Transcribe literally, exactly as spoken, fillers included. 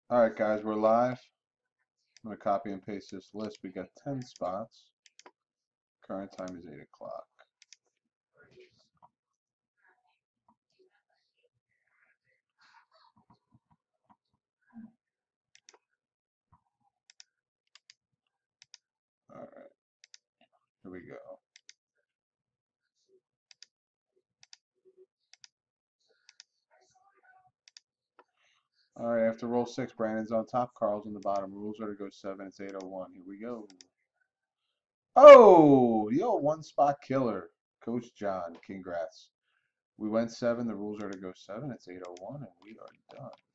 All right, guys, we're live. I'm going to copy and paste this list. We got ten spots. Current time is eight o'clock. All right, here we go. All right, after roll six, Brandon's on top, Carl's on the bottom. Rules are to go seven. It's eight oh one. Here we go. Oh, the old one spot killer. Coach John, congrats. We went seven. The rules are to go seven. It's eight oh one, and we are done.